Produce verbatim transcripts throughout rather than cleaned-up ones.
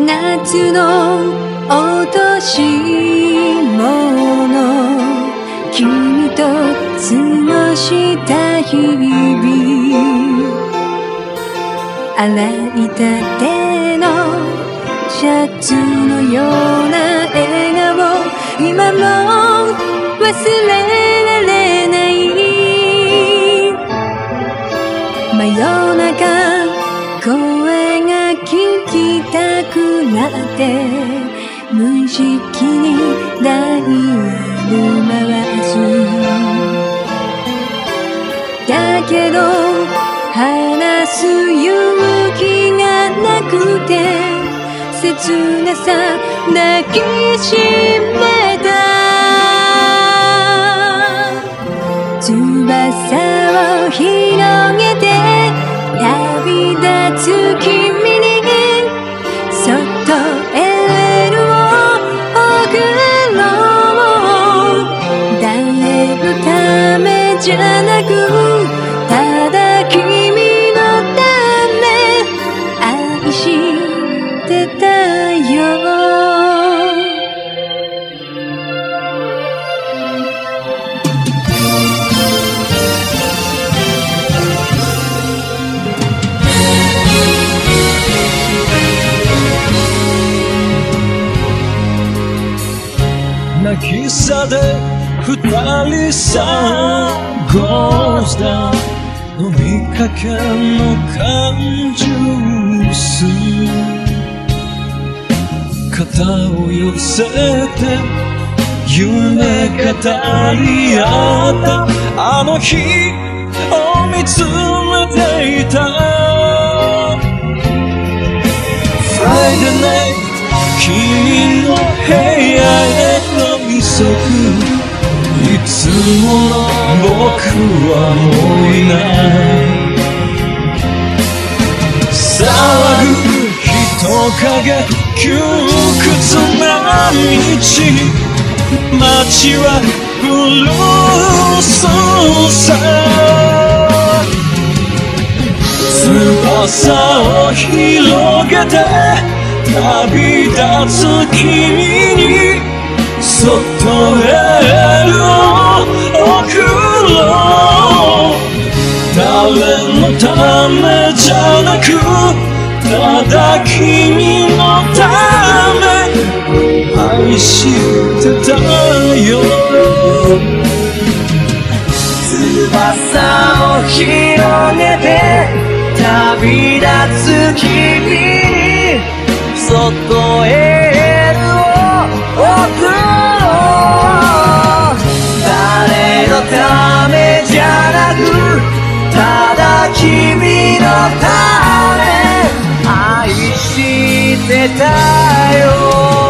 夏の落とし物、君と過ごした日々、洗いたてのシャツのような笑顔、今も忘れられない。真夜中声が聞きたくなって無意識にダイヤル回す。だけど話す勇気がなくて切なさ抱きしめた。翼を広げて旅立つ君にそっとエールを送ろう。誰のためじゃなくただ君のため愛してたよ。 泣きさで二人さゴースター飲みかけの缶ジュース、肩を寄せて夢語り合ったあの日を見つめていた。 Friday night 君の部屋への急ぐいつもの僕はもういない。騒ぐ人影窮屈な道、街はブルースさ。翼を広げて旅立つ君にそっとエールを送ろう。誰のためじゃなくただ君のため愛してたよ。翼を広げて旅立つ君にそっとエールを送ろう。誰のためじゃなくただ君のため愛してたよ。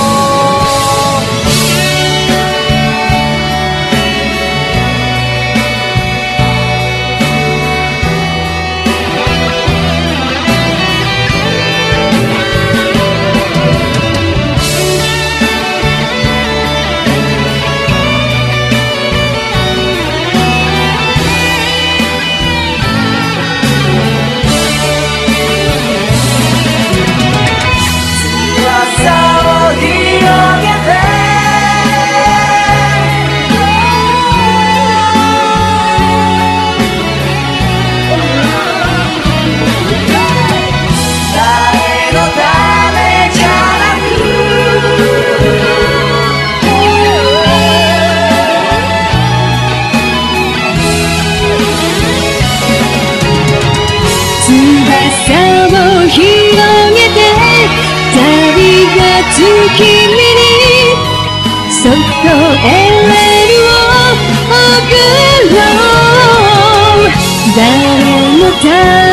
君にそっとエールを送ろう。誰のため